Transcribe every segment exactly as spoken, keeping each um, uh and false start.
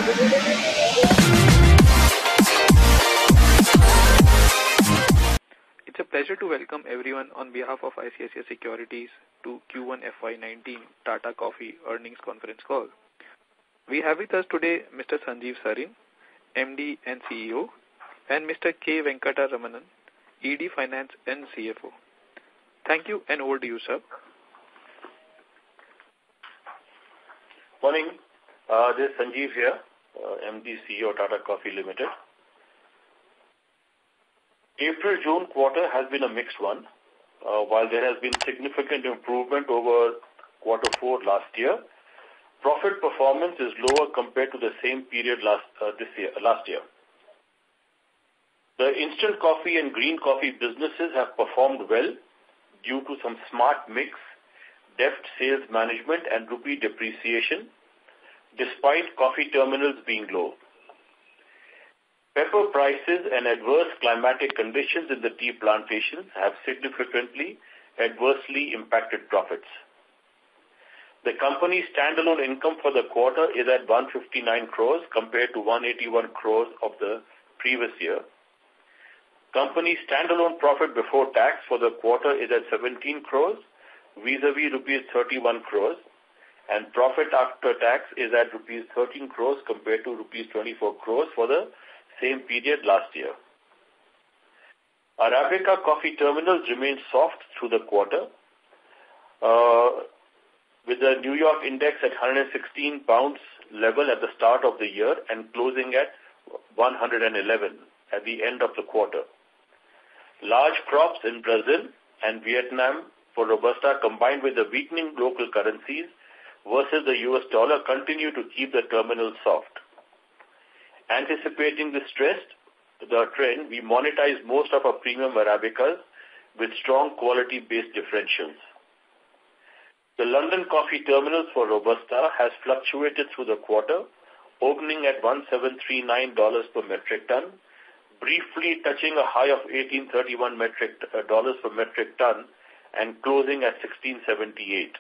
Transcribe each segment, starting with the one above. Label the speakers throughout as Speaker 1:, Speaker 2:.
Speaker 1: It's a pleasure to welcome everyone on behalf of I C I C I Securities to Q one F Y nineteen Tata Coffee Earnings Conference Call. We have with us today Mister Sanjeev Sarin, M D and C E O, and Mister K. Venkata Ramanan, E D Finance and C F O. Thank you, and over to you, sir.
Speaker 2: Morning. Uh, this is Sanjeev here, uh, M D, C E O, Tata Coffee Limited. April-June quarter has been a mixed one. Uh, while there has been significant improvement over quarter four last year, profit performance is lower compared to the same period last uh, this year. Last year, the instant coffee and green coffee businesses have performed well due to some smart mix, deft sales management, and rupee depreciation, despite coffee terminals being low. Pepper prices and adverse climatic conditions in the tea plantations have significantly adversely impacted profits. The company's standalone income for the quarter is at one hundred fifty-nine crores compared to one hundred eighty-one crores of the previous year. Company's standalone profit before tax for the quarter is at seventeen crores, vis-a-vis rupees thirty-one crores, and profit after tax is at rupees thirteen crores compared to rupees twenty-four crores for the same period last year. Arabica coffee terminals remained soft through the quarter, uh, with the New York index at one hundred sixteen pounds level at the start of the year and closing at one hundred eleven at the end of the quarter. Large crops in Brazil and Vietnam for Robusta combined with the weakening local currencies versus the U S dollar continue to keep the terminal soft. Anticipating the stress, the trend, we monetize most of our premium Arabicas with strong quality-based differentials. The London coffee terminals for Robusta has fluctuated through the quarter, opening at one thousand seven hundred thirty-nine dollars per metric ton, briefly touching a high of one thousand eight hundred thirty-one dollars per metric ton and closing at one thousand six hundred seventy-eight dollars.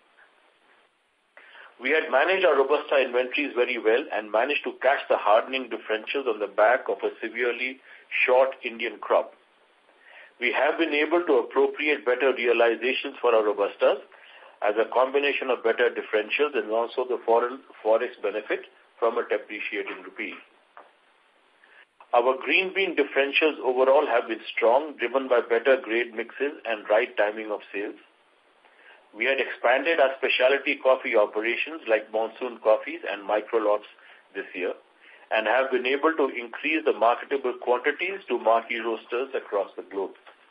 Speaker 2: We had managed our Robusta inventories very well and managed to catch the hardening differentials on the back of a severely short Indian crop. We have been able to appropriate better realizations for our Robustas as a combination of better differentials and also the foreign forex benefit from a depreciating rupee. Our green bean differentials overall have been strong, driven by better grade mixes and right timing of sales. We had expanded our specialty coffee operations like monsoon coffees and micro lots this year and have been able to increase the marketable quantities to marquee roasters across the globe.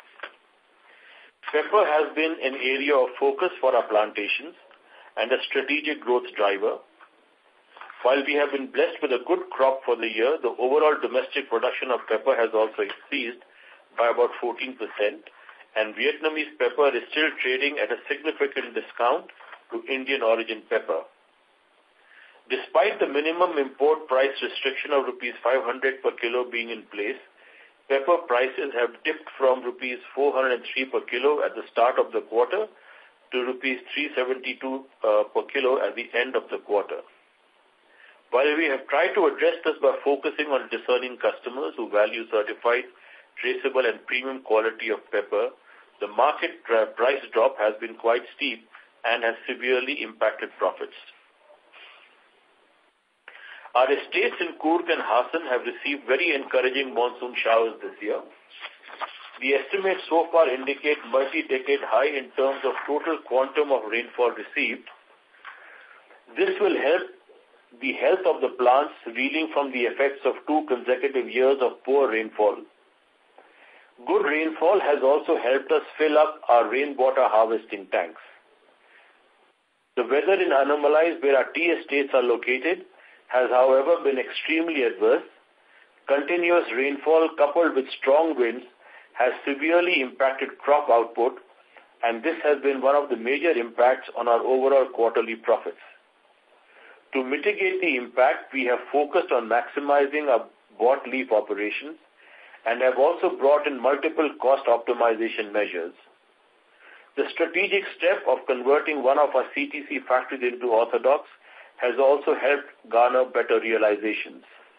Speaker 2: Pepper has been an area of focus for our plantations and a strategic growth driver. While we have been blessed with a good crop for the year, the overall domestic production of pepper has also increased by about fourteen percent. And Vietnamese pepper is still trading at a significant discount to Indian origin pepper. Despite the minimum import price restriction of rupees five hundred per kilo being in place, pepper prices have dipped from rupees four hundred three per kilo at the start of the quarter to rupees three seventy-two uh, per kilo at the end of the quarter. While we have tried to address this by focusing on discerning customers who value certified, traceable and premium quality of pepper, the market price drop has been quite steep and has severely impacted profits. Our estates in Coorg and Hassan have received very encouraging monsoon showers this year. The estimates so far indicate multi-decade high in terms of total quantum of rainfall received. This will help the health of the plants reeling from the effects of two consecutive years of poor rainfall. Good rainfall has also helped us fill up our rainwater harvesting tanks. The weather in Anomalais, where our tea estates are located, has however been extremely adverse. Continuous rainfall coupled with strong winds has severely impacted crop output, and this has been one of the major impacts on our overall quarterly profits. To mitigate the impact, we have focused on maximizing our bought leaf operations and have also brought in multiple cost optimization measures. The strategic step of converting one of our C T C factories into orthodox has also helped garner better realizations.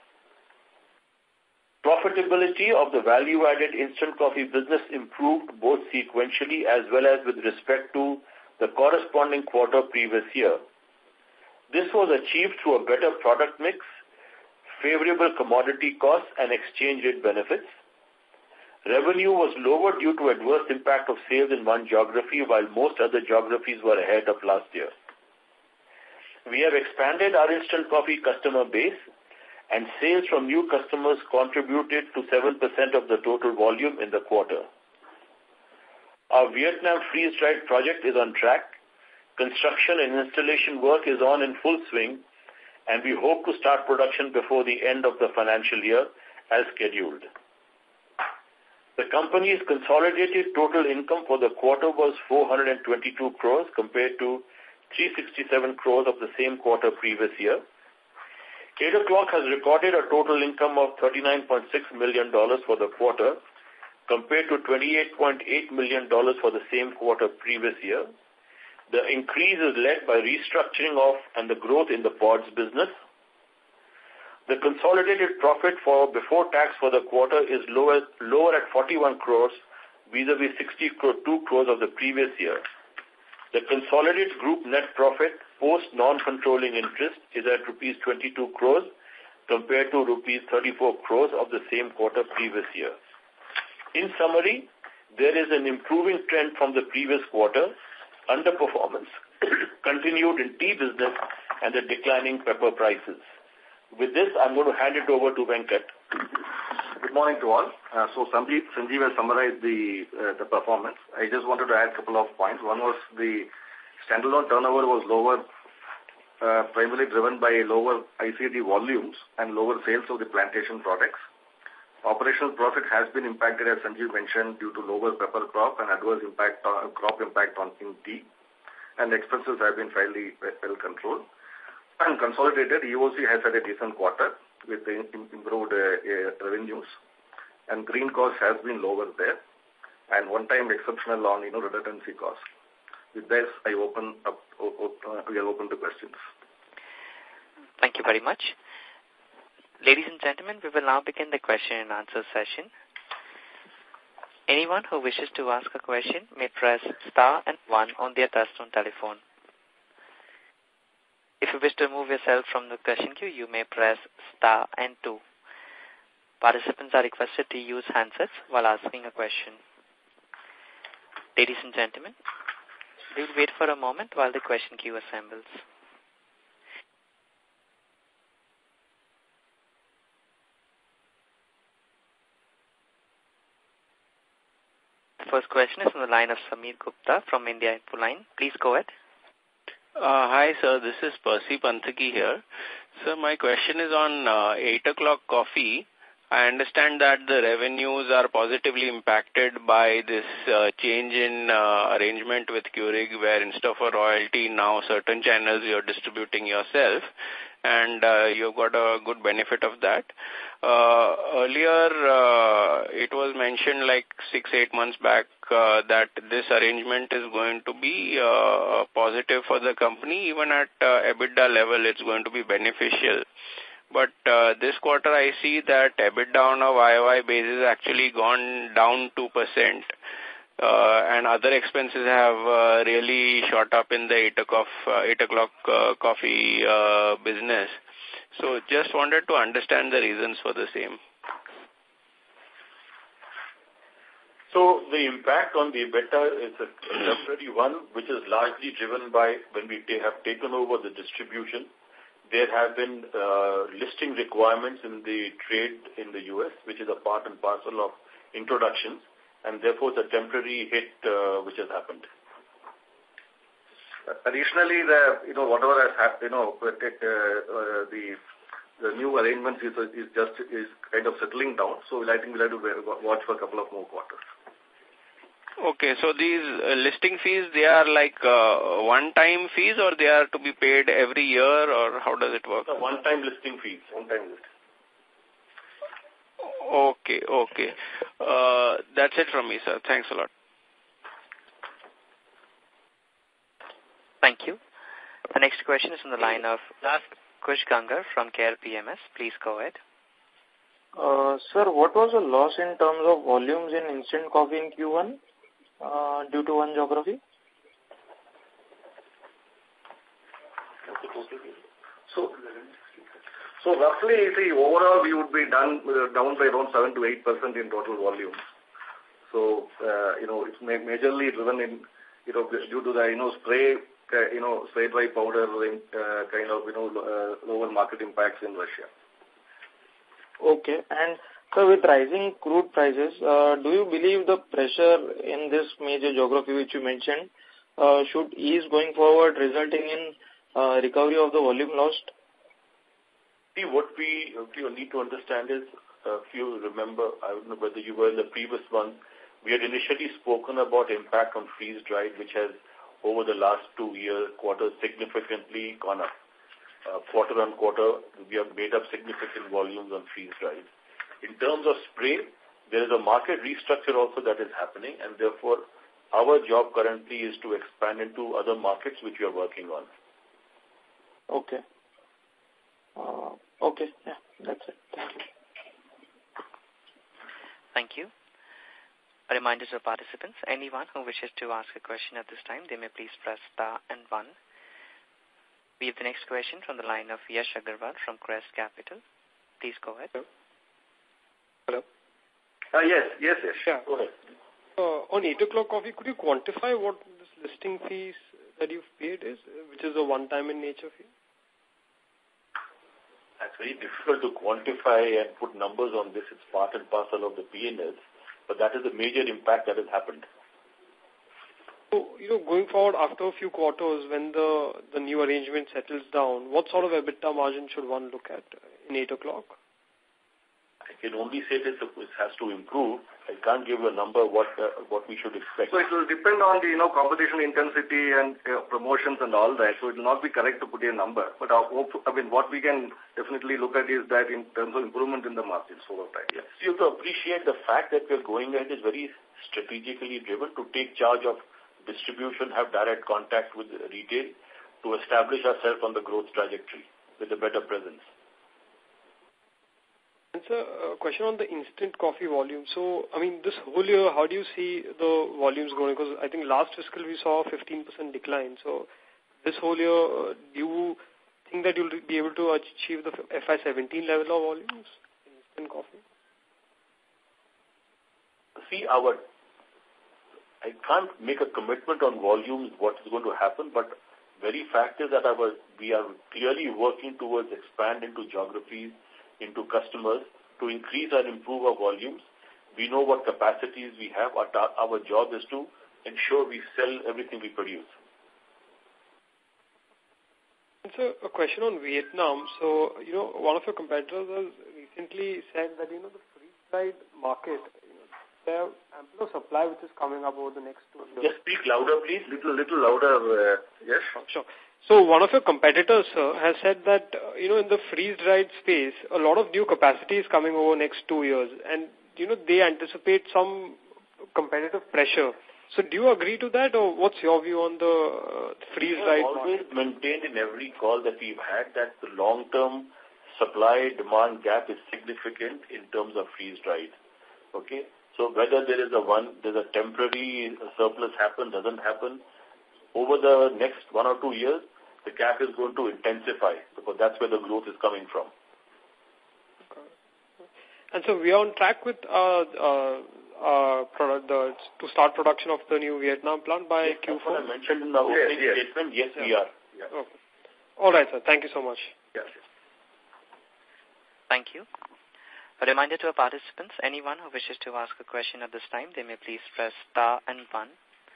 Speaker 2: Profitability of the value-added instant coffee business improved both sequentially as well as with respect to the corresponding quarter previous year. This was achieved through a better product mix, favorable commodity costs, and exchange rate benefits. Revenue was lower due to adverse impact of sales in one geography, while most other geographies were ahead of last year. We have expanded our instant coffee customer base, and sales from new customers contributed to seven percent of the total volume in the quarter. Our Vietnam freeze-dried project is on track. Construction and installation work is on in full swing, and we hope to start production before the end of the financial year as scheduled. The company's consolidated total income for the quarter was four hundred twenty-two crores compared to three hundred sixty-seven crores of the same quarter previous year. eight o'clock has recorded a total income of thirty-nine point six million dollars for the quarter compared to twenty-eight point eight million dollars for the same quarter previous year. The increase is led by restructuring of and the growth in the pods business. The consolidated profit for before tax for the quarter is lower, lower at forty-one crores vis-a-vis sixty-two crores of the previous year. The consolidated group net profit post non-controlling interest is at rupees twenty-two crores compared to rupees thirty-four crores of the same quarter previous year. In summary, there is an improving trend from the previous quarter. Underperformance continued in tea business and the declining pepper prices. With this, I'm going to hand it over to Venkat.
Speaker 3: Good morning to all. Uh, so Sanjeev, Sanjeev has summarized the uh, the performance. I just wanted to add a couple of points. One was the standalone turnover was lower, uh, primarily driven by lower I C D volumes and lower sales of the plantation products. Operational profit has been impacted, as Sanjeev mentioned, due to lower pepper crop and adverse impact on, crop impact on in tea, and expenses have been fairly well controlled. And consolidated, E O C has had a decent quarter with the improved uh, uh, revenues, and green cost has been lower there, and one-time exceptional on you know redundancy cost. With this, I open up. Uh, we are open to questions.
Speaker 4: Thank you very much. Ladies and gentlemen, we will now begin the question and answer session. Anyone who wishes to ask a question may press star and one on their touchtone telephone. If you wish to remove yourself from the question queue, you may press star and two. Participants are requested to use handsets while asking a question. Ladies and gentlemen, we will wait for a moment while the question queue assembles. First question is on the line of Sameer Gupta from India Infoline. Please go ahead.
Speaker 5: Uh, hi, sir. This is Percy Panthaki here. Sir, my question is on uh, eight o'clock coffee. I understand that the revenues are positively impacted by this uh, change in uh, arrangement with Keurig, where instead of a royalty, now certain channels you're distributing yourself, and uh, you've got a good benefit of that. Uh, earlier, uh, it was mentioned like six, eight months back uh, that this arrangement is going to be uh, positive for the company. Even at uh, EBITDA level, it's going to be beneficial. But uh, this quarter, I see that EBITDA on a Y O Y basis actually gone down two percent. Uh, and other expenses have uh, really shot up in the eight o'clock uh, eight o'clock uh, coffee uh, business. So just wanted to understand the reasons for the same.
Speaker 2: So the impact on the EBITDA is a temporary one, which is largely driven by when we have taken over the distribution. There have been uh, listing requirements in the trade in the U S, which is a part and parcel of introductions, and therefore it's a temporary hit uh, which has happened.
Speaker 3: Additionally, the you know whatever has happened, you know, uh, uh, the the new arrangements is is just is kind of settling down. So I think we'll have to watch for a couple of more quarters.
Speaker 5: Okay, so these uh, listing fees, they are like uh, one-time fees, or they are to be paid every year, or how does it work?
Speaker 2: The one-time listing fees.
Speaker 3: One-time listing.
Speaker 5: Okay, okay. Uh, that's it from me, sir. Thanks a lot.
Speaker 4: Thank you. The next question is from the line of Kush Gangar from Care P M S. Please go ahead.
Speaker 6: Uh, sir, what was the loss in terms of volumes in instant coffee in Q one uh, due to one geography?
Speaker 3: So, so roughly, see, overall we would be done uh, down by around seven to eight percent in total volume. So, uh, you know, it's ma majorly driven in, you know, due to the, you know, spray, uh, you know, spray dry powder, uh, kind of, you know, uh, lower market impacts in Russia.
Speaker 6: Okay. And so with rising crude prices, uh, do you believe the pressure in this major geography which you mentioned uh, should ease going forward, resulting in uh, recovery of the volume lost?
Speaker 2: See, what we, what you need to understand is, uh, if you remember, I don't know whether you were in the previous one, we had initially spoken about impact on freeze-dried, which has, over the last two year quarters, significantly gone up. Uh, quarter on quarter, we have made up significant volumes on freeze-dried. In terms of spray, there is a market restructure also that is happening, and therefore, our job currently is to expand into other markets which we are working on.
Speaker 6: Okay. Uh, okay, yeah, that's it. Thank you.
Speaker 4: Thank you. A reminder to participants, anyone who wishes to ask a question at this time, they may please press star and one. We have the next question from the line of Yash Agarwal from Crest Capital. Please go ahead.
Speaker 7: Hello.
Speaker 3: Uh, yes, yes, yes.
Speaker 7: Yeah.
Speaker 3: Go ahead.
Speaker 7: Uh, on eight o'clock coffee, could you quantify what this listing fees that you've paid is, which is a one-time in nature fee?
Speaker 2: That's very difficult to quantify and put numbers on this. It's part and parcel of the P and Ls, but that is the major impact that has happened.
Speaker 7: So, you know, going forward after a few quarters, when the, the new arrangement settles down, what sort of EBITDA margin should one look at in eight o'clock?
Speaker 2: I can only say this, it has to improve. I can't give a number what uh, what we should expect.
Speaker 3: So it will depend on the, you know, competition intensity and uh, promotions and all that. So it will not be correct to put a number. But our hope, I mean, what we can definitely look at is that in terms of improvement in the margins over time.
Speaker 2: Yes. You have to appreciate the fact that we're going ahead is very strategically driven to take charge of distribution, have direct contact with retail, to establish ourselves on the growth trajectory with a better presence.
Speaker 7: And sir, a question on the instant coffee volume. So, I mean, this whole year, how do you see the volumes going? Because I think last fiscal we saw a fifteen percent decline. So, this whole year, uh, do you think that you'll be able to achieve the F Y seventeen level of volumes in instant coffee?
Speaker 2: See, our, I can't make a commitment on volumes, what is going to happen, but very fact is that our, we are clearly working towards expand into geographies, into customers, to increase and improve our volumes. We know what capacities we have. Our, our job is to ensure we sell everything we produce.
Speaker 7: And so a question on Vietnam. So, you know, one of your competitors has recently said that, you know, the freeze-dried market, you know, there are ample of supply which is coming up over the next two years.
Speaker 2: Just speak louder, please.
Speaker 3: Little, little louder, uh, yes.
Speaker 7: Sure. So one of your competitors, sir, has said that, uh, you know, in the freeze-dried space, a lot of new capacity is coming over next two years. And, you know, they anticipate some competitive pressure. So do you agree to that, or what's your view on the uh, freeze-dried
Speaker 2: market? We have always maintained in every call that we've had that the long-term supply-demand gap is significant in terms of freeze-dried. Okay? So whether there is a one, there's a temporary surplus happen, doesn't happen, over the next one or two years, the gap is going to intensify because that's where the growth is coming from.
Speaker 7: Okay. And so we are on track with uh, uh, uh, product, the, to start production of the new Vietnam plant by
Speaker 2: yes,
Speaker 7: Q four?
Speaker 2: That's what I mentioned in the opening
Speaker 3: yes, yes.
Speaker 2: statement. Yes,
Speaker 7: yeah.
Speaker 2: we are. Yeah.
Speaker 7: Okay. All right, sir. Thank you so much.
Speaker 3: Yes.
Speaker 4: Thank you. A reminder to our participants, anyone who wishes to ask a question at this time, they may please press star and one.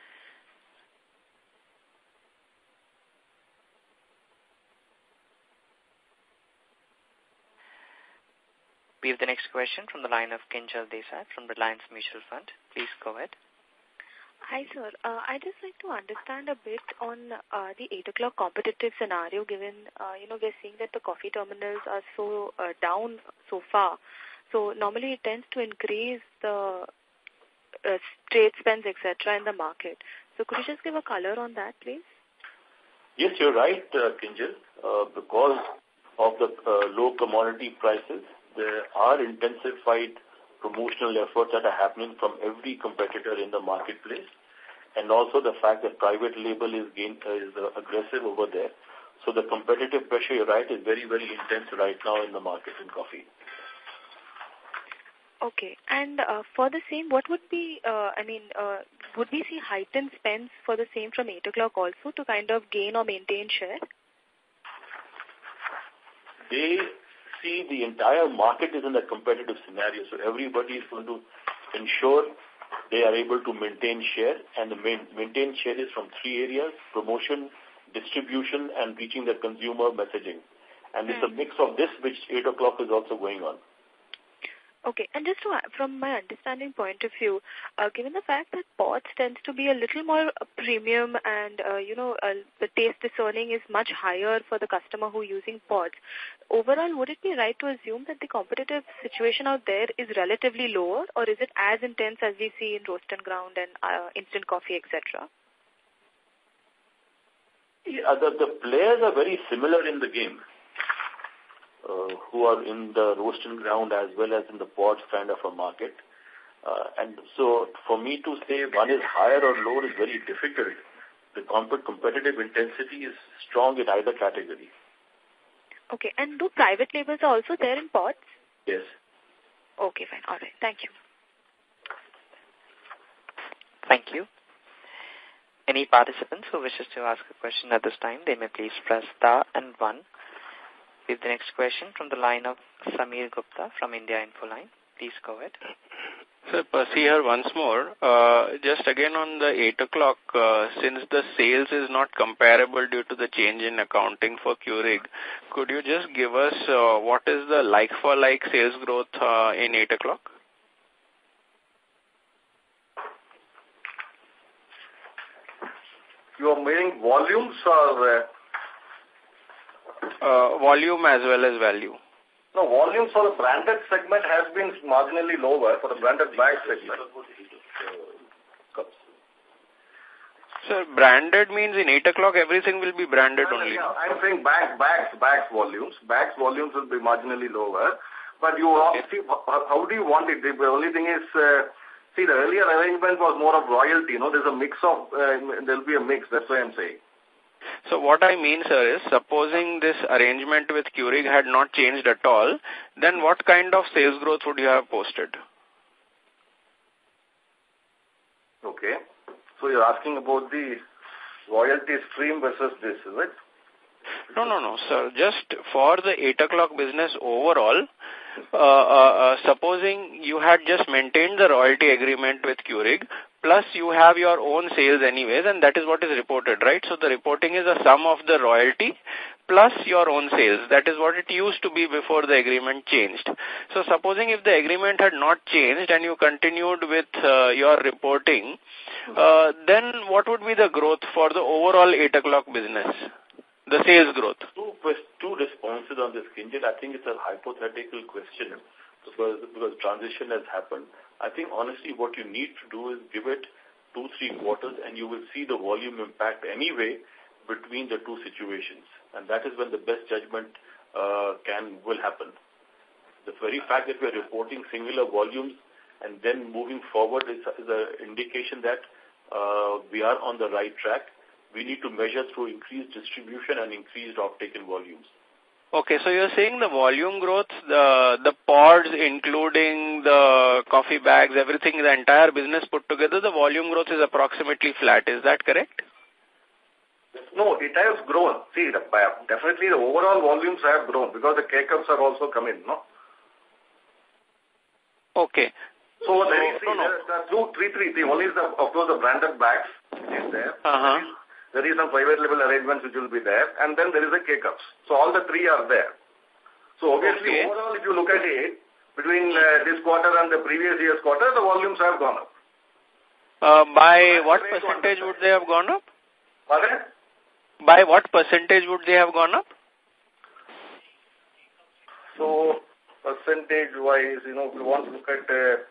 Speaker 4: We have the next question from the line of Kinjal Desai from Reliance Mutual Fund. Please go ahead.
Speaker 8: Hi, sir. Uh, I'd just like to understand a bit on uh, the eight o'clock competitive scenario, given, uh, you know, we're seeing that the coffee terminals are so uh, down so far. So normally it tends to increase the uh, trade spends, et cetera in the market. So could you just give a color on that, please?
Speaker 2: Yes, you're right, uh, Kinjal. Uh, because of the uh, low commodity prices, there are intensified promotional efforts that are happening from every competitor in the marketplace. And also the fact that private label is, gain, uh, is uh, aggressive over there. So the competitive pressure, you're right, is very, very intense right now in the market in coffee.
Speaker 8: Okay. And uh, for the same, what would be, uh, I mean, uh, would we see heightened spends for the same from eight o'clock also to kind of gain or maintain share?
Speaker 2: They see the entire market is in a competitive scenario, so everybody is going to ensure they are able to maintain share, and the main, maintain share is from three areas: promotion, distribution, and reaching the consumer messaging. And mm. it's a mix of this which eight o'clock is also going on.
Speaker 8: Okay, and just to, from my understanding point of view, uh, given the fact that pods tends to be a little more uh, premium and, uh, you know, uh, the taste discerning is much higher for the customer who using pods, overall, would it be right to assume that the competitive situation out there is relatively lower, or is it as intense as we see in roast and ground and uh, instant coffee, et cetera?
Speaker 2: Yeah, the, the players are very similar in the game. Uh, who are in the roast and ground as well as in the pods kind of a market. Uh, and so for me to say one is higher or lower is very difficult. The comp- competitive intensity is strong in either category.
Speaker 8: Okay, and do private labels are also there in pods?
Speaker 2: Yes.
Speaker 8: Okay, fine. All right. Thank you.
Speaker 4: Thank you. Any participants who wishes to ask a question at this time, they may please press star and one. We have the next question from the line of Samir Gupta from India Infoline. Please go ahead.
Speaker 5: Sir, Percy here once more. Uh, just again on the eight o'clock, uh, since the sales is not comparable due to the change in accounting for Keurig, could you just give us uh, what is the like-for-like sales growth uh, in eight o'clock?
Speaker 3: You are meaning volumes or... Uh,
Speaker 5: Uh, volume as well as value.
Speaker 3: No, volumes for the branded segment has been marginally lower for the branded bag segment.
Speaker 5: Sir, branded means in eight o'clock everything will be branded
Speaker 3: no,
Speaker 5: only.
Speaker 3: No, I'm saying bags, bags, bags volumes. Bags volumes will be marginally lower. But you okay. see, how do you want it? The only thing is, uh, see, the earlier arrangement was more of royalty. You know, there's a mix of, uh, there'll be a mix. That's what I'm saying.
Speaker 5: So what I mean, sir, is supposing this arrangement with Keurig had not changed at all, then what kind of sales growth would you have posted?
Speaker 3: Okay. So you're asking about the royalty stream versus this, is it?
Speaker 5: No, no, no, sir. Just for the eight o'clock business overall, uh, uh, uh, supposing you had just maintained the royalty agreement with Keurig, plus you have your own sales anyways, and that is what is reported, right? So the reporting is a sum of the royalty plus your own sales. That is what it used to be before the agreement changed. So supposing if the agreement had not changed and you continued with uh, your reporting, uh, then what would be the growth for the overall eight o'clock business? The sales growth.
Speaker 2: Two, two responses on this, Kinjal. I think it's a hypothetical question because, because transition has happened. I think, honestly, what you need to do is give it two, three quarters, and you will see the volume impact anyway between the two situations. And that is when the best judgment uh, can will happen. The very fact that we are reporting singular volumes and then moving forward is, is an indication that uh, we are on the right track. We need to measure through increased distribution and increased offtake in volumes.
Speaker 5: Okay, so you're saying the volume growth, the the pods, including the coffee bags, everything, the entire business put together, the volume growth is approximately flat. Is that correct?
Speaker 3: No, it has grown. See, the, definitely the overall volumes have grown because the K-Cups are also coming, no?
Speaker 5: Okay.
Speaker 3: So, so there is, no, no. There are two, three, three. The one is, the, of course, the branded bags is there.
Speaker 5: Uh-huh.
Speaker 3: There is some private label arrangements which will be there, and then there is the K-Cups. So all the three are there. So obviously, okay. Overall, if you look at it, between uh, this quarter and the previous year's quarter, the volumes have gone up.
Speaker 5: Uh, by what percentage would they have gone up?
Speaker 3: Pardon?
Speaker 5: By what percentage would they have gone up?
Speaker 3: So, percentage-wise, you know, if you want to look at, uh,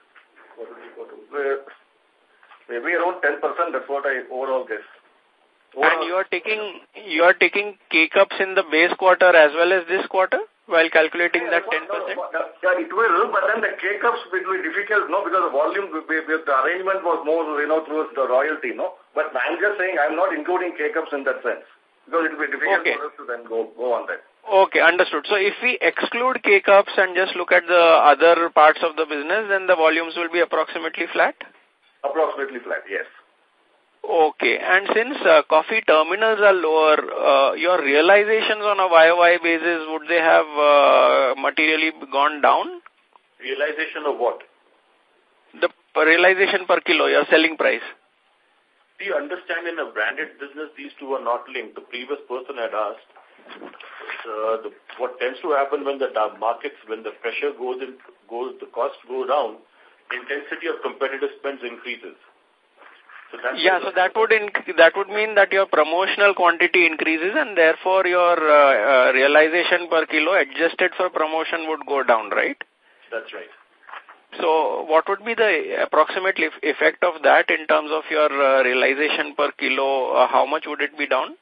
Speaker 3: what is it, what is it, maybe around ten percent, that's what I overall guess.
Speaker 5: And you are taking you are taking K-Cups in the base quarter as well as this quarter while calculating that ten percent?
Speaker 3: Yeah, it will, but then the K-Cups will be difficult, no, because the volume, the arrangement was more, you know, towards the royalty, no. But I'm just saying I'm not including K-Cups in that sense, because it will be difficult okay. for us to then go, go on that.
Speaker 5: Okay, understood. So if we exclude K-Cups and just look at the other parts of the business, then the volumes will be approximately flat?
Speaker 3: Approximately flat, yes.
Speaker 5: Okay, and since uh, coffee terminals are lower, uh, your realizations on a Y O Y basis, would they have uh, materially gone down?
Speaker 2: Realization of what?
Speaker 5: The realization per kilo, your selling price.
Speaker 2: Do you understand in a branded business, these two are not linked? The previous person had asked, uh, the, what tends to happen when the markets, when the pressure goes in, goes, the cost goes down, intensity of competitive spends increases. So
Speaker 5: yeah, so that would inc that would mean that your promotional quantity increases and therefore your uh, uh, realization per kilo adjusted for promotion would go down, right?
Speaker 2: That's right.
Speaker 5: So what would be the approximate effect of that in terms of your uh, realization per kilo? Uh, how much would it be down?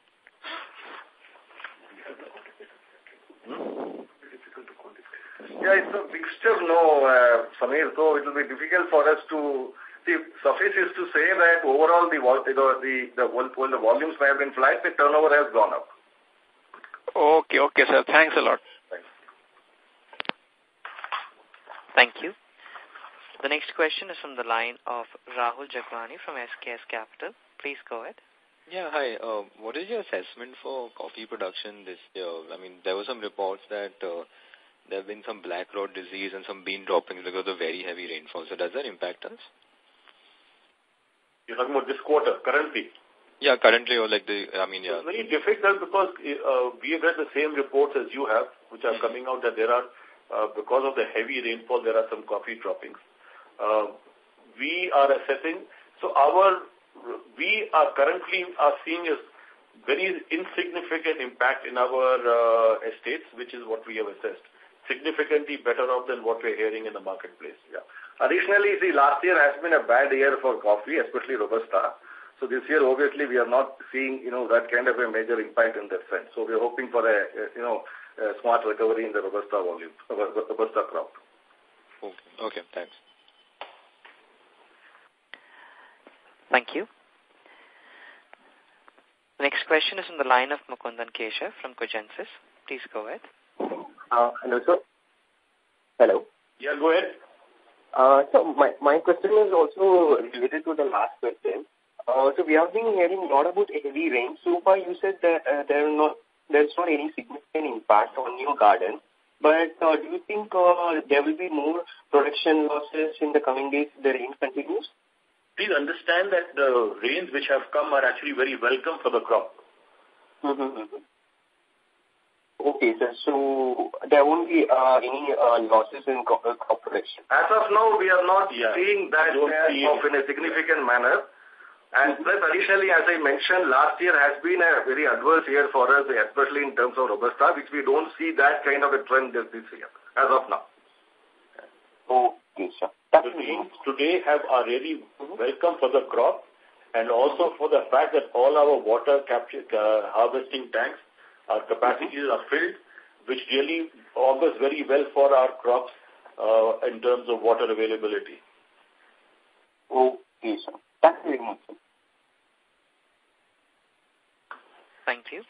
Speaker 3: Hmm? Yeah, it's a mixture, no, uh, Samir, so it will be difficult for us to... See, suffice is to say that overall the the the, the, when the volumes may have been flat, the turnover has gone up.
Speaker 5: Okay, okay, sir. Thanks a lot.
Speaker 3: Thanks.
Speaker 4: Thank you. The next question is from the line of Rahul Jagwani from S K S Capital. Please go ahead.
Speaker 9: Yeah, hi. Uh, what is your assessment for coffee production this year? I mean, there were some reports that uh, there have been some black rot disease and some bean droppings because of very heavy rainfall. So does that impact us?
Speaker 2: You're talking about this quarter, currently?
Speaker 9: Yeah, currently or like the, I mean, yeah.
Speaker 2: It's very difficult because uh, we have read the same reports as you have, which are coming out that there are, uh, because of the heavy rainfall, there are some coffee droppings. Uh, we are assessing, so our, we are currently are seeing a very insignificant impact in our uh, estates, which is what we have assessed. Significantly better off than what we're hearing in the marketplace.
Speaker 3: Yeah. Additionally, see, last year has been a bad year for coffee, especially Robusta. So this year, obviously, we are not seeing, you know, that kind of a major impact in that sense. So we are hoping for a, a you know, a smart recovery in the Robusta volume, Robusta crop.
Speaker 9: Okay, okay, thanks.
Speaker 4: Thank you. The next question is on the line of Mukundan Keshav from Cogensis. Please go ahead.
Speaker 10: Uh, hello, sir. Hello.
Speaker 2: Yeah, go ahead.
Speaker 10: Uh, so my, my question is also related to the last question. Uh, so we have been hearing a lot about heavy rain. So far you said that uh, there are not, there's not any significant impact on your garden. But uh, do you think uh, there will be more production losses in the coming days if the rain continues?
Speaker 2: Please understand that the rains which have come are actually very welcome for the crop.
Speaker 10: Mm-hmm. Okay, sir. So there won't be uh, any uh, losses in crop production?
Speaker 3: As of now, we are not
Speaker 2: yeah.
Speaker 3: seeing that see of in a significant manner. And mm-hmm. plus, additionally, as I mentioned, last year has been a very adverse year for us, especially in terms of Robusta, which we don't see that kind of a trend this, this year, as of now.
Speaker 10: Okay, sir.
Speaker 2: The rains today have are really mm-hmm. welcome for the crop, and also for the fact that all our water capture uh, harvesting tanks, our capacities mm-hmm. are filled, which really augurs very well for our crops uh, in terms of water availability.
Speaker 10: Okay, sir. Thank you very much, sir.
Speaker 4: Thank you.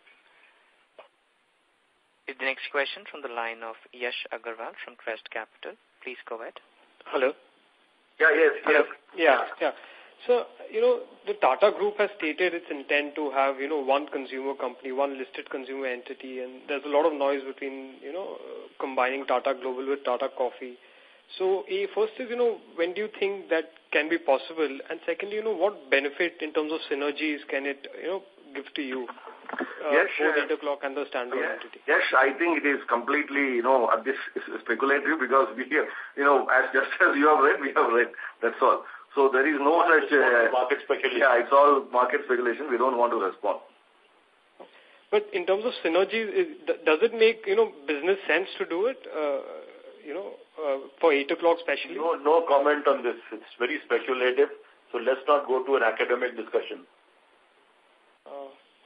Speaker 4: The next question from the line of Yash Agarwal from Crest Capital. Please go ahead.
Speaker 7: Hello.
Speaker 3: Yeah, yes,
Speaker 7: Hello.
Speaker 3: yes.
Speaker 7: Yeah, yeah. So, you know, the Tata Group has stated its intent to have, you know, one consumer company, one listed consumer entity, and there's a lot of noise between, you know, uh, combining Tata Global with Tata Coffee. So, a, first is, you know, when do you think that can be possible? And secondly, you know, what benefit in terms of synergies can it, you know, give to you? Uh,
Speaker 3: yes,
Speaker 7: both
Speaker 3: uh,
Speaker 7: eight o'clock and the standalone
Speaker 3: yes,
Speaker 7: entity.
Speaker 3: Yes, I think it is completely, you know, this is speculative because we have, you know, as just as you have read, we have read. That's all. So there is no such uh,
Speaker 2: market speculation.
Speaker 3: Yeah, it's all market speculation. We don't want to respond.
Speaker 7: But in terms of synergies, is, does it make, you know, business sense to do it? Uh, you know, uh, for eight o'clock especially?
Speaker 2: No, no comment on this. It's very speculative. So let's not go to an academic discussion.
Speaker 7: Uh,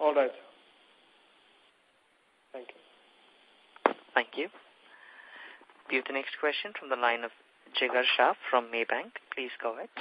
Speaker 7: All right. Thank you.
Speaker 4: Thank you. We have the next question from the line of Jigar Shah from Maybank. Please go ahead.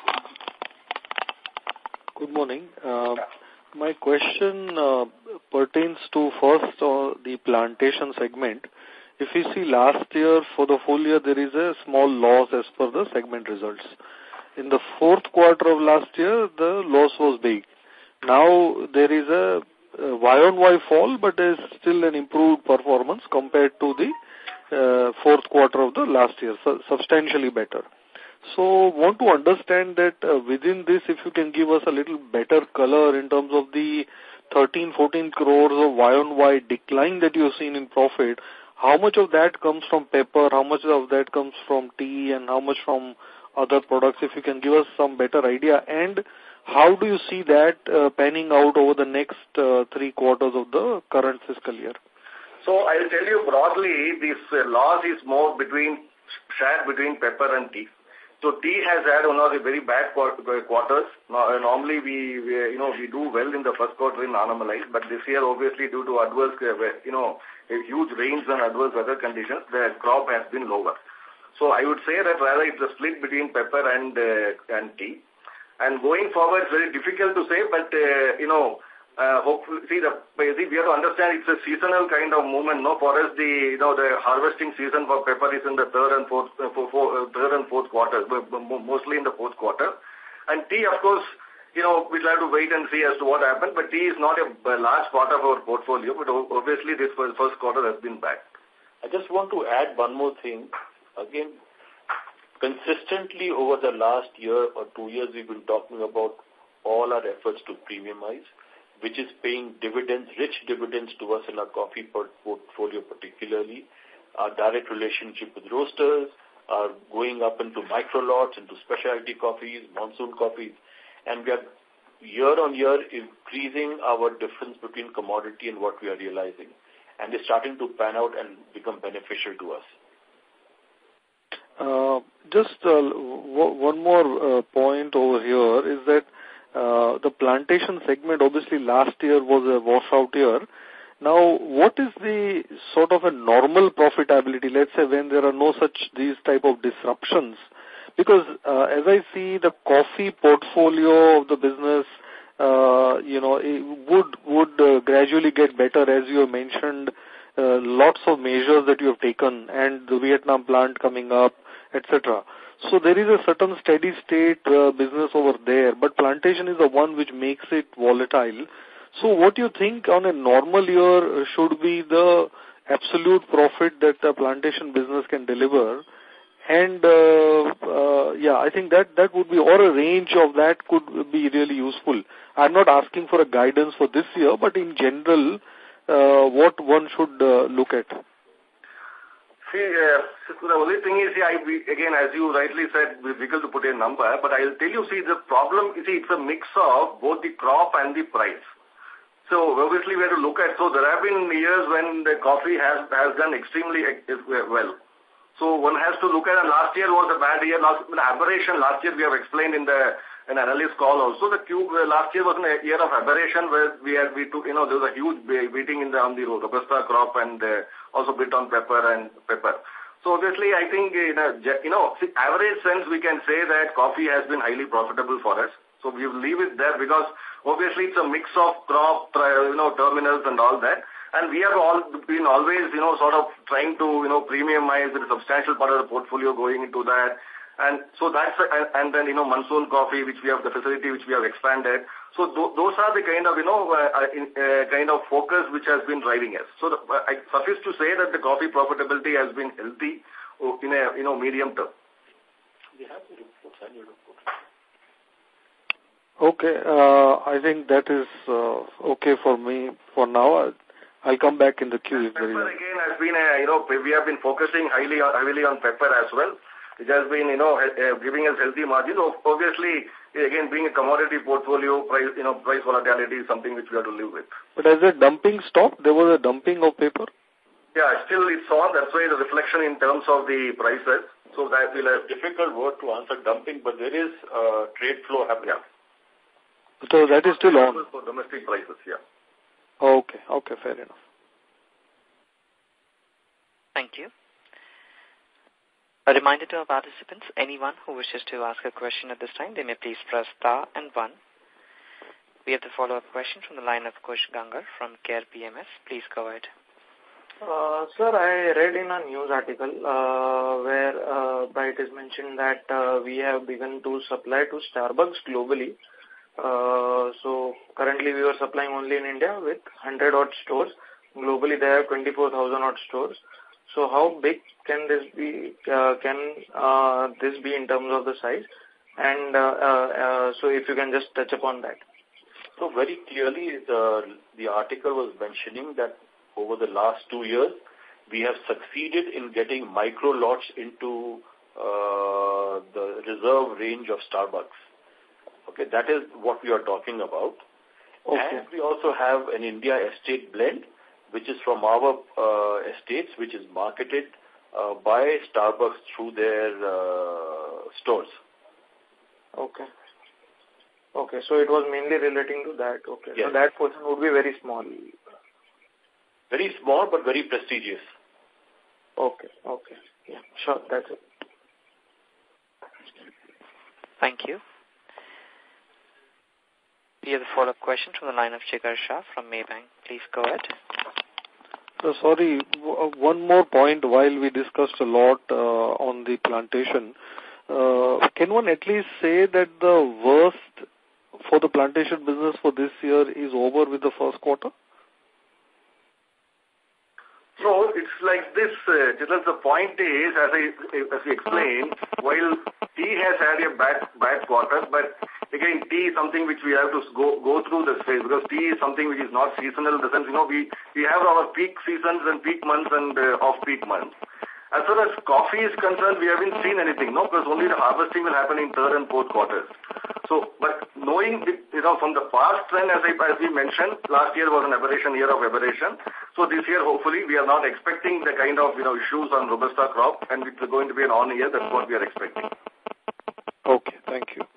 Speaker 11: Good morning. Uh, my question uh, pertains to first uh, the plantation segment. If you see last year, for the full year, there is a small loss as per the segment results. In the fourth quarter of last year, the loss was big. Now there is a, a Y-on-Y fall, but there is still an improved performance compared to the uh, fourth quarter of the last year, so substantially better. So want to understand that uh, within this, if you can give us a little better color in terms of the thirteen, fourteen crores of Y-on-Y decline that you have seen in profit, how much of that comes from pepper, how much of that comes from tea, and how much from other products, if you can give us some better idea, and how do you see that uh, panning out over the next uh, three quarters of the current fiscal year?
Speaker 3: So I'll tell you broadly, this uh, loss is more between shared between pepper and tea. So tea has had one of the very bad quarters. Normally we, we, you know, we do well in the first quarter in normalized, but this year obviously due to adverse, you know, huge rains and adverse weather conditions, the crop has been lower. So I would say that rather it's a split between pepper and uh, and tea. And going forward, it's very difficult to say, but uh, you know, Uh, hopefully, see, the, see, we have to understand it's a seasonal kind of movement. No, for us, the you know the harvesting season for pepper is in the third and fourth, uh, for, for, uh, third and fourth quarter, mostly in the fourth quarter. And tea, of course, you know, we'll have to wait and see as to what happens. But tea is not a, a large part of our portfolio. But obviously, this first quarter has been bad.
Speaker 2: I just want to add one more thing. Again, consistently over the last year or two years, we've been talking about all our efforts to premiumize, which is paying dividends, rich dividends to us in our coffee portfolio particularly, our direct relationship with roasters, our going up into micro lots, into specialty coffees, monsoon coffees, and we are year on year increasing our difference between commodity and what we are realizing. And it's starting to pan out and become beneficial to us.
Speaker 11: Uh, just uh, one more uh, point over here is that Uh, the plantation segment, obviously last year was a washout year. Now, what is the sort of a normal profitability, let's say when there are no such, these type of disruptions? Because uh, as I see the coffee portfolio of the business, uh, you know, it would, would uh, gradually get better, as you have mentioned, uh, lots of measures that you have taken, and the Vietnam plant coming up, et cetera. So there is a certain steady state uh, business over there, but plantation is the one which makes it volatile. So what do you think on a normal year should be the absolute profit that the plantation business can deliver? And uh, uh, yeah, I think that, that would be, or a range of that could be really useful. I'm not asking for a guidance for this year, but in general, uh, what one should uh, look at.
Speaker 3: See, uh, the only thing is, I, we, again, as you rightly said, it's difficult to put a number, but I'll tell you, see, the problem, you see, it's a mix of both the crop and the price. So, obviously, we have to look at, so there have been years when the coffee has, has done extremely well. So, one has to look at, and last year was a bad year, last, an aberration last year we have explained in the an analyst call also. The Q, uh, last year was a year of aberration where we had, we took, you know, there was a huge beating in the, on the Robusta crop and uh, also bit on pepper and pepper. So obviously I think, in a, you know, average sense we can say that coffee has been highly profitable for us. So we will leave it there because obviously it's a mix of crop, you know, terminals and all that. And we have all been always, you know, sort of trying to, you know, premiumize with a substantial part of the portfolio going into that. And so that's, and then, you know, monsoon coffee, which we have, the facility which we have expanded. So th those are the kind of, you know, uh, uh, kind of focus which has been driving us. So the, uh, I suffice to say that the coffee profitability has been healthy in a, you know, medium term.
Speaker 11: Okay, uh, I think that is uh, okay for me for now. I'll come back in the queue. If
Speaker 3: pepper again has been, a, you know, we have been focusing highly on, heavily on pepper as well. It has been, you know, uh, giving us healthy margins. Obviously, again, being a commodity portfolio, price, you know, price volatility is something which we have to live with.
Speaker 11: But has the dumping stopped? There was a dumping of paper?
Speaker 3: Yeah, still it's on. That's why the reflection in terms of the prices. So that will have difficult word to answer dumping, but there is uh, trade flow happening.
Speaker 11: So that is still on?
Speaker 3: For domestic prices, yeah.
Speaker 11: Okay, okay, fair enough.
Speaker 4: Thank you. A reminder to our participants, anyone who wishes to ask a question at this time, they may please press star and one. We have the follow-up question from the line of Kush Gangar from Care P M S. Please go ahead.
Speaker 6: Uh, sir, I read in a news article uh, where uh, it is mentioned that uh, we have begun to supply to Starbucks globally. Uh, so currently we were supplying only in India with one hundred odd stores. Globally they have twenty-four thousand odd stores. So how big can this be? Uh, can uh, this be in terms of the size? And uh, uh, uh, so if you can just touch upon that.
Speaker 2: So very clearly the, the article was mentioning that over the last two years, we have succeeded in getting micro lots into uh, the reserve range of Starbucks. Okay, that is what we are talking about. Okay. And we also have an India estate blend, which is from our uh, estates, which is marketed uh, by Starbucks through their uh, stores.
Speaker 6: Okay. Okay, so it was mainly relating to that. Okay,
Speaker 2: yes.
Speaker 6: So that portion would be very small.
Speaker 2: Very small, but very prestigious.
Speaker 6: Okay, okay. Yeah, sure, that's it.
Speaker 4: Thank you. We have a follow-up question from the line of Shikhar Shah from Maybank. Please go ahead.
Speaker 11: So sorry, one more point while we discussed a lot uh, on the plantation. Uh, can one at least say that the worst for the plantation business for this year is over with the first quarter?
Speaker 3: No, it's like this. Uh, just the point is, as I as we explained, while tea has had a bad bad quarter, but again, tea is something which we have to go go through this phase, because tea is something which is not seasonal. In the sense, you know, we we have our peak seasons and peak months and uh, off-peak months. As far as coffee is concerned, we haven't seen anything, no, because only the harvesting will happen in third and fourth quarters. So, but knowing, the, you know, from the past trend, as, I, as we mentioned, last year was an aberration, year of aberration. So this year, hopefully, we are not expecting the kind of, you know, issues on Robusta crop, and it's going to be an on year. That's what we are expecting.
Speaker 11: Okay, thank you.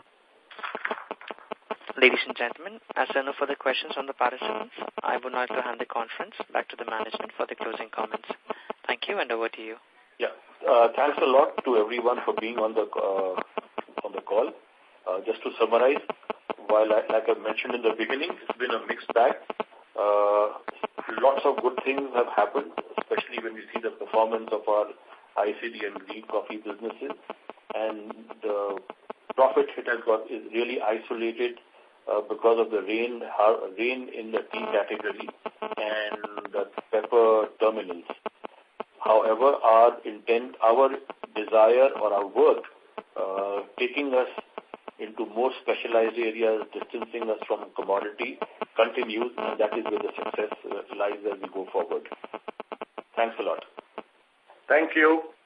Speaker 4: Ladies and gentlemen, as there are no further questions from the participants, I would like to hand the conference back to the management for the closing comments. Thank you, and over to you.
Speaker 2: Yeah, uh, thanks a lot to everyone for being on the uh, on the call. Uh, just to summarize, while I, like I mentioned in the beginning, it's been a mixed bag. Uh, lots of good things have happened, especially when we see the performance of our I C D and green coffee businesses, and the profit hit has got is really isolated uh, because of the rain rain in the tea category and the pepper terminals. However, our intent, our desire or our work uh, taking us into more specialized areas, distancing us from commodity, continues, and that is where the success lies as we go forward. Thanks a lot.
Speaker 3: Thank you.